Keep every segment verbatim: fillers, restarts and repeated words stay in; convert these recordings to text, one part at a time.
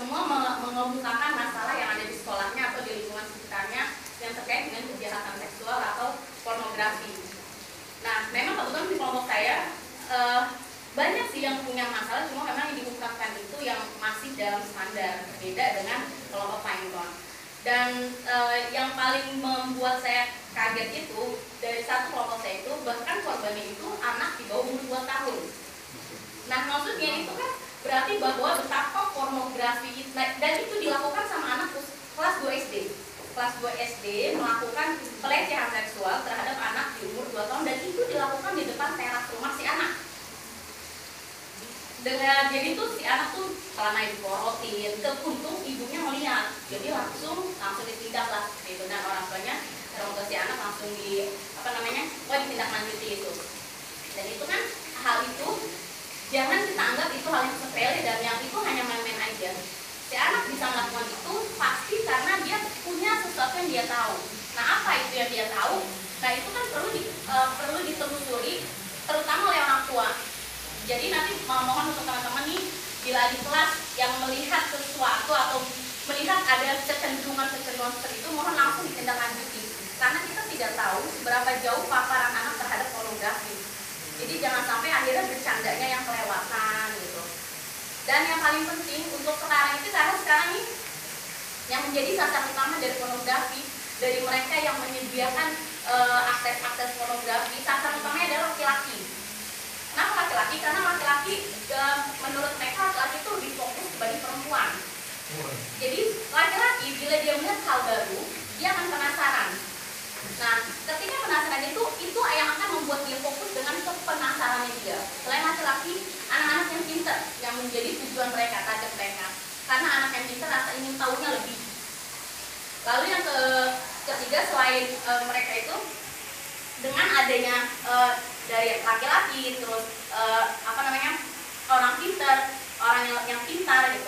semua mengemukakan masalah yang ada di sekolahnya atau di lingkungan sekitarnya yang terkait dengan kejahatan seksual atau pornografi. Nah, memang kebetulan di kelompok saya uh, banyak sih yang punya masalah, cuma memang yang diungkapkan itu yang masih dalam standar, berbeda dengan kelompok Pinecone. Dan uh, yang paling membuat saya kaget itu dari satu kelompok saya itu bahkan korbannya itu anak di bawah umur dua tahun. Nah, maksudnya itu kan berarti bahwa betapa pornografi itu, dan itu dilakukan sama anak kelas dua S D. Kelas dua S D melakukan pelecehan seksual terhadap anak di umur dua tahun, dan itu dilakukan di depan teras rumah si anak. Dengan jadi tuh si anak tuh celana diporotin, untung ibunya melihat, jadi langsung langsung ditindak lah gitu, dan orang tuanya orang tua si anak langsung di apa namanya, oh ditindaklanjuti itu. Dan itu kan hal itu jangan kita anggap itu hal yang sepele dan yang itu hanya main-main aja. Si anak bisa melakukan itu pasti karena dia punya sesuatu yang dia tahu. Nah, apa itu yang dia tahu? Nah, itu kan perlu di, uh, perlu ditelusuri, terutama oleh orang tua. Jadi nanti mohon untuk teman-teman nih, bila di kelas yang melihat sesuatu atau melihat ada kecenderungan-kecenderungan seperti itu, mohon langsung ditindaklanjuti. Karena kita tidak tahu seberapa jauh paparan anak terhadap pornografi. Jadi jangan sampai akhirnya bercandanya yang kelewatan gitu. Dan yang paling penting untuk sekarang itu, karena sekarang nih yang menjadi sasaran utama dari pornografi, dari mereka yang menyediakan uh, akses-akses pornografi, sasaran utamanya adalah laki-laki. Kenapa laki-laki? Karena laki-laki uh, menurut mereka laki-laki itu lebih fokus dibanding perempuan. Jadi laki-laki bila dia melihat hal baru, dia akan penasaran. Nah, ketika penasaran itu, itu yang akan membuat dia fokus dengan kepenasarannya dia. Selain laki-laki, anak-anak yang pintar yang menjadi tujuan mereka, target mereka. Karena anak yang pintar rasa ingin tahunya lebih. Lalu yang ke, ketiga, selain e, mereka itu, dengan adanya e, dari laki-laki, terus e, apa namanya, orang pintar, orang yang, yang pintar gitu.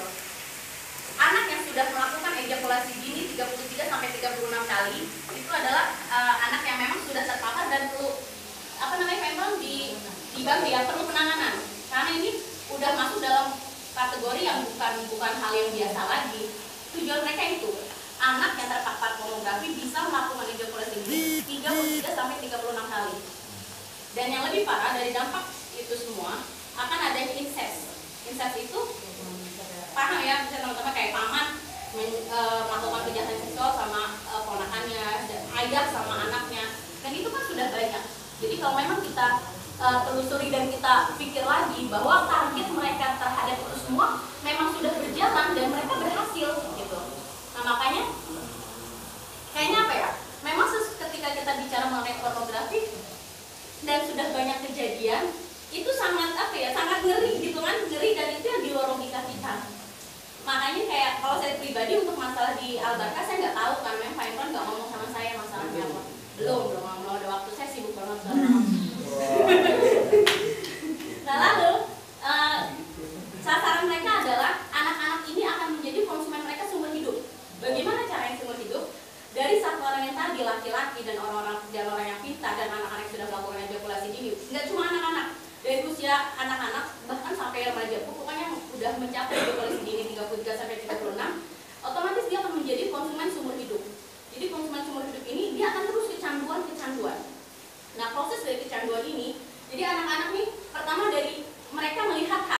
Anak yang sudah melakukan ejakulasi dini tiga puluh tiga sampai tiga puluh enam kali itu adalah uh, anak yang memang sudah terpapar dan perlu apa namanya memang di dibagi ya, perlu penanganan. Karena ini udah masuk dalam kategori yang bukan bukan hal yang biasa lagi. Tujuan mereka itu anak yang terpapar pornografi bisa melakukan ejakulasi dini tiga puluh tiga sampai tiga puluh enam kali. Dan yang lebih parah dari dampak itu semua akan adanya incest. Incest itu paham ya, bisa teman-teman kayak paman men, e, melakukan kejahatan seksual sama e, ponakannya, ayah sama anaknya, dan itu kan sudah banyak. Jadi kalau memang kita e, telusuri dan kita pikir lagi bahwa target mereka terhadap itu semua memang sudah berjalan dan mereka berhasil gitu. Nah, makanya kayaknya apa ya, memang ketika kita bicara mengenai pornografi dan sudah banyak kejadian, itu sangat apa ya, sangat ngeri gitu kan, ngeri, dan itu yang di luar logika kita. Makanya kayak kalau saya pribadi untuk masalah di Al-Barkah saya nggak tahu kan, memang Pak Imran nggak ngomong sama saya masalahnya apa. Belum, belum, belum ada waktu, saya sibuk banget soalnya. Nah, lalu uh, sasaran mereka adalah anak-anak ini akan menjadi konsumen mereka seumur hidup. Bagaimana caranya seumur hidup? Dari satu orang yang tadi, laki-laki dan orang-orang dan orang yang pintar dan anak-anak yang sudah melakukan ejakulasi dini, nggak cuma anak-anak, dari usia anak-anak bahkan sampai remaja, pokoknya udah mencapai ejakulasi dini tiga puluh tiga sampai tiga puluh enam, otomatis dia akan menjadi konsumen seumur hidup. Jadi konsumen seumur hidup ini dia akan terus kecanduan-kecanduan. Nah, proses dari kecanduan ini, jadi anak-anak nih pertama dari mereka melihat